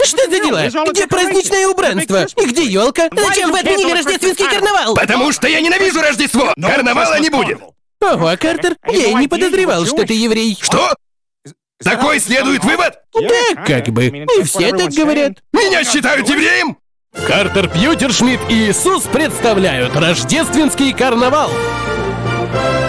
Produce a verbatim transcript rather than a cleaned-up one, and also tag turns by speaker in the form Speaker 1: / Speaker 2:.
Speaker 1: Что за дела? Где праздничное убранство? И где елка? Зачем вы отменили рождественский карнавал?
Speaker 2: Потому что я ненавижу Рождество! Карнавала не будет!
Speaker 1: Ого, Картер, я и не подозревал, что ты еврей.
Speaker 2: Что? Такой следует вывод?
Speaker 1: Да, как бы. И все так говорят.
Speaker 2: Меня считают евреем?
Speaker 1: Картер Пьютершмидт и Иисус представляют рождественский карнавал.